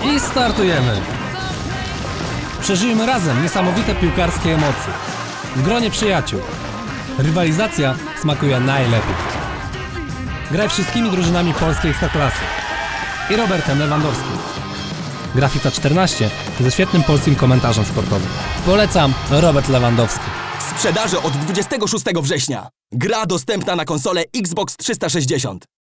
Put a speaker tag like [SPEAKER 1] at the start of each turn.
[SPEAKER 1] I startujemy! Przeżyjmy razem niesamowite piłkarskie emocje. W gronie przyjaciół. Rywalizacja smakuje najlepiej. Graj wszystkimi drużynami polskiej ekstraklasy. I Robertem Lewandowskim. Gra FIFA 14 ze świetnym polskim komentarzem sportowym. Polecam, Robert Lewandowski.
[SPEAKER 2] W sprzedaży od 26 września. Gra dostępna na konsolę Xbox 360.